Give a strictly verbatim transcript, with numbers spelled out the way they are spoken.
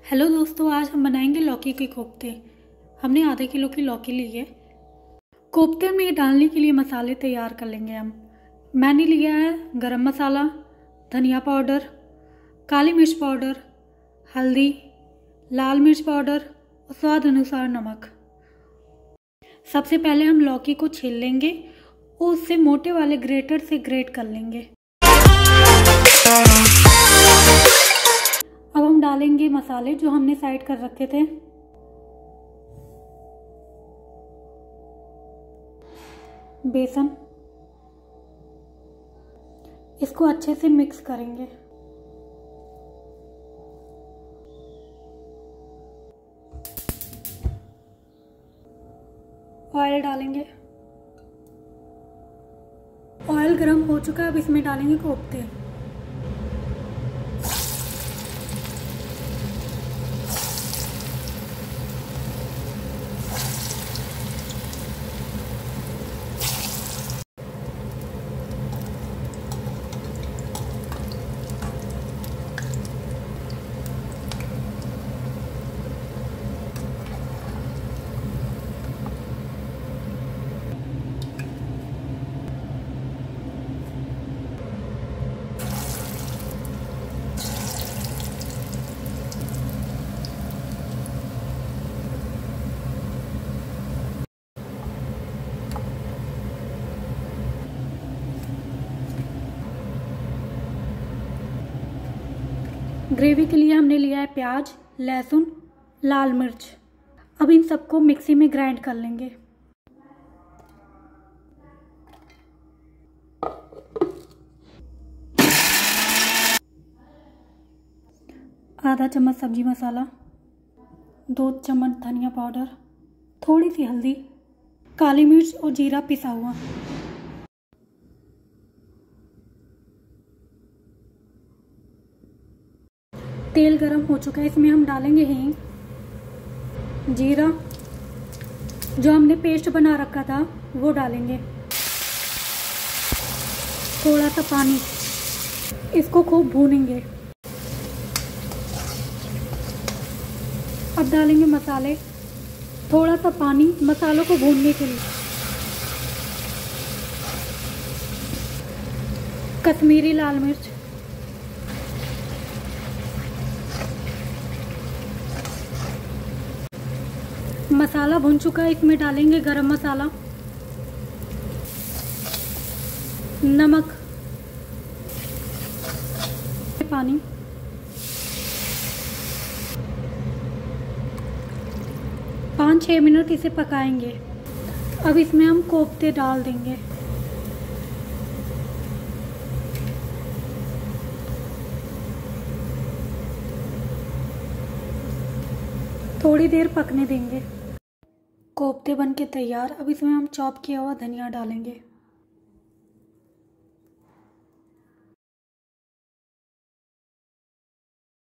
Hello दोस्तों, आज हम बनाएंगे लौकी के कोफ्ते। हमने आधे किलो की लौकी ली है। कोफ्ते में डालने के लिए मसाले तैयार कर लेंगे हम। मैंने लिया है गरम मसाला, धनिया पाउडर, काली मिर्च पाउडर, हल्दी, लाल मिर्च पाउडर और स्वाद अनुसार नमक। सबसे पहले हम लौकी को छील लेंगे और उससे मोटे वाले ग्रेटर से ग्रेट कर लेंगे। अब हम डालेंगे मसाले जो हमने साइड कर रखे थे। बेसन, इसको अच्छे से मिक्स करेंगे। ऑयल डालेंगे। ऑयल गर्म हो चुका है, अब इसमें डालेंगे कोफ्ते। ग्रेवी के लिए हमने लिया है प्याज, लहसुन, लाल मिर्च। अब इन सबको मिक्सी में ग्राइंड कर लेंगे। आधा चम्मच सब्जी मसाला, दो चम्मच धनिया पाउडर, थोड़ी सी हल्दी, काली मिर्च और जीरा पिसा हुआ। तेल गरम हो चुका है, इसमें हम डालेंगे हींग, जीरा, जो हमने पेस्ट बना रखा था वो डालेंगे, थोड़ा सा पानी, इसको खूब भूनेंगे। अब डालेंगे मसाले, थोड़ा सा पानी मसालों को भूनने के लिए। कश्मीरी लाल मिर्च, मसाला भुन चुका है, इसमें डालेंगे गरम मसाला, नमक, पानी। पाँच छः मिनट इसे पकाएंगे। अब इसमें हम कोफ्ते डाल देंगे। थोड़ी देर पकने देंगे। कोफ्ते बनके तैयार। अब इसमें हम चॉप किया हुआ धनिया डालेंगे।